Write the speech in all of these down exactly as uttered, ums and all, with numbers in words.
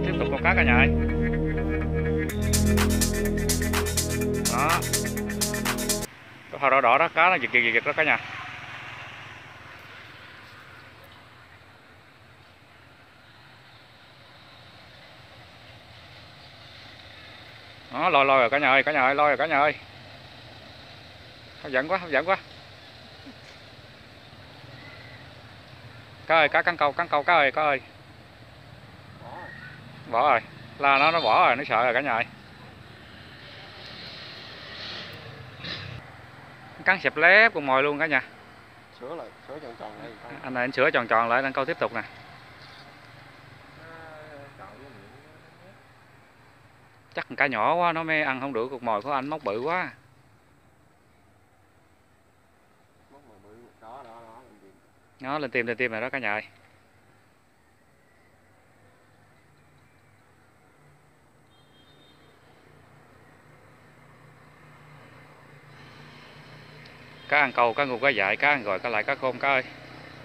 tiếp tục câu cá cả nhà ơi. Đó, cái hoa đỏ đỏ đó, cá nó giật giật giật đó cả nhà. Đó, lôi lôi rồi cả nhà ơi, cả nhà ơi, lôi rồi cả nhà ơi. Hấp dẫn quá, hấp dẫn quá. Cá ơi, cá cắn câu, cắn câu cá ơi, cá ơi. Bỏ rồi, la nó nó bỏ rồi, nó sợ rồi cả nhà ơi. Cắn xẹp lép con mồi luôn cả nhà. Sửa lại, sửa tròn tròn đây. Anh này anh sửa tròn tròn lại, đang câu tiếp tục nè. Chắc cá nhỏ quá nó mới ăn không được cục mồi của anh, móc bự quá. Nó lên tim lên tim rồi đó cả nhà ơi. Cá ăn câu, cá ngục, cá dại, cá ăn gòi, cá lại, cá khôn cá ơi.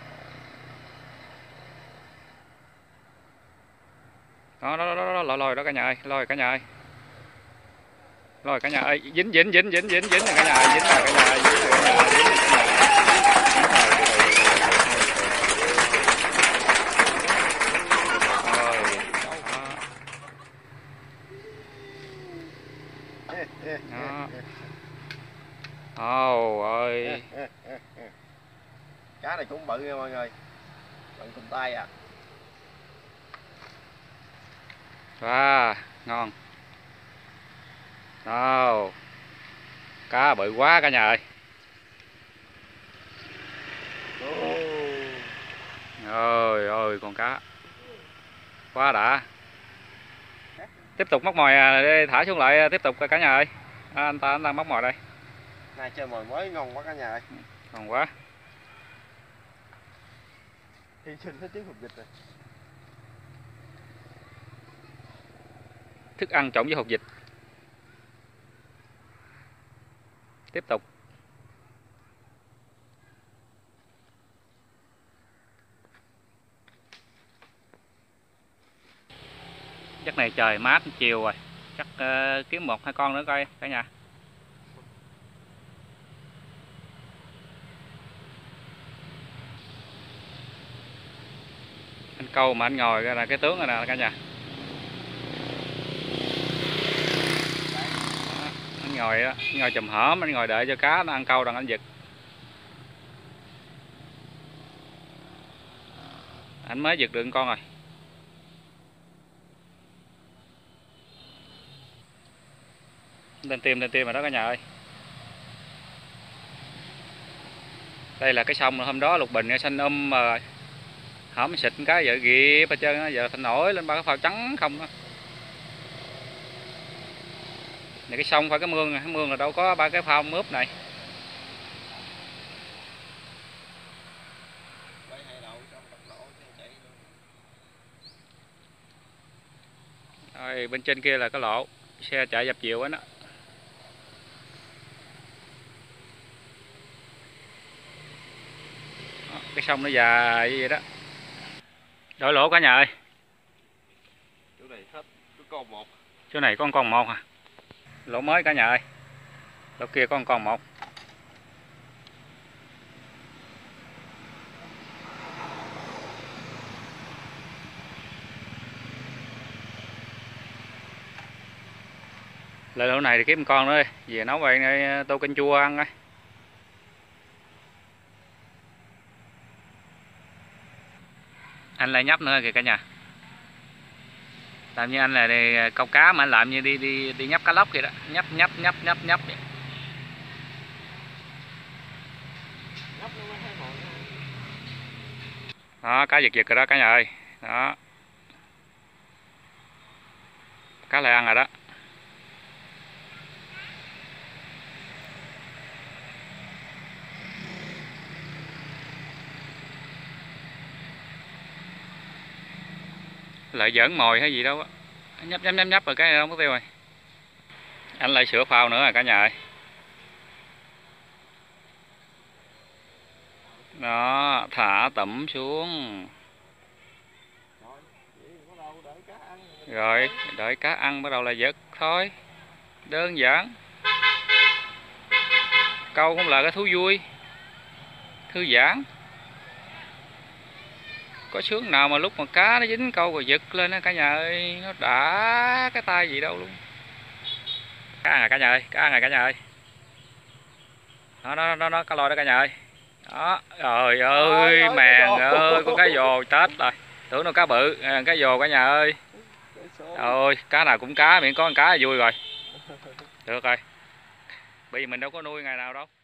Đó, đó, đó, đó, lôi lôi đó cả nhà ơi, lôi cả nhà ơi. Lôi cả nhà ơi, dính dính dính dính dính dính rồi cả nhà ơi, dính rồi cả nhà ơi, dính rồi cả nhà ơi, dính rồi cả nhà ơi. Đó. Ồ ơi. Cá này cũng bự nha mọi người. Bự cùng tay à. Wow, ngon. Đâu. Cá bự quá cả nhà ơi. Ôi ôi con cá. Quá đã. Tiếp tục móc mồi đi, thả xuống lại tiếp tục cả nhà ơi. À, anh ta anh đang móc mồi đây. Nay chơi mồi mới ngon quá cả nhà ơi. Ngon quá. Hy sinh hết tiếng hộp vịt rồi. Thức ăn trộn với hột vịt. Tiếp tục. Chắc này trời mát chiều rồi. Chắc uh, kiếm một hai con nữa coi cả nhà. Anh câu mà anh ngồi là cái tướng rồi nè cả nhà. Đó, anh ngồi đó, anh ngồi chùm hổm, anh ngồi đợi cho cá nó ăn câu đằng anh giật. Anh mới giật được con rồi. Lên tim lên tim rồi đó cả nhà ơi. Đây là cái sông hôm đó lục bình xanh um mà hổm xịt cái giờ ghịp hết trơn, giờ thành nổi lên ba cái phao trắng không đó. Này cái sông phải cái mương, cái mương là đâu có ba cái phao mướp này. Rồi bên trên kia là cái lộ xe chạy dập chiều á đó. Đó, cái sông nó dài như vậy đó. Đổi lỗ cả nhà ơi. Chỗ này hết cứ con một. Chỗ này con con một à. Lỗ mới cả nhà ơi. Lỗ kia con con một. Lại lỗ này thì kiếm một con nữa đi. Về nấu vậy này tô canh chua ăn ấy. Anh lại nhấp nữa kìa cả nhà. Làm như anh là đi câu cá mà anh làm như đi đi đi nhấp cá lóc vậy đó, nhấp nhấp nhấp nhấp nhấp vậy. Đó, cá giật giật rồi đó cả nhà ơi. Đó. Cá lại ăn rồi đó. Lại giỡn mồi hay gì đâu á. Nhấp nhấp nhấp nhấp rồi cái không có tiêu rồi. Anh lại sửa phao nữa rồi cả nhà ơi. Đó, thả tẩm xuống. cá ăn. Rồi đợi cá ăn bắt đầu là giật thôi, đơn giản. Câu cũng là cái thú vui, thư giãn. Có sướng nào mà lúc mà cá nó dính câu rồi giật lên á cả nhà ơi, nó đã cái tay gì đâu luôn. Cá ăn à cả nhà ơi, cá ăn à cả nhà ơi. Nó nó nó nó cá lôi đó cả nhà ơi. Đó, trời ơi, mèn ơi, con cá vồ chết rồi. Tưởng nó cá bự, cá vồ cả nhà ơi. Ôi, cá nào cũng cá, miệng có con cá là vui rồi. Được rồi. Bởi vì mình đâu có nuôi ngày nào đâu.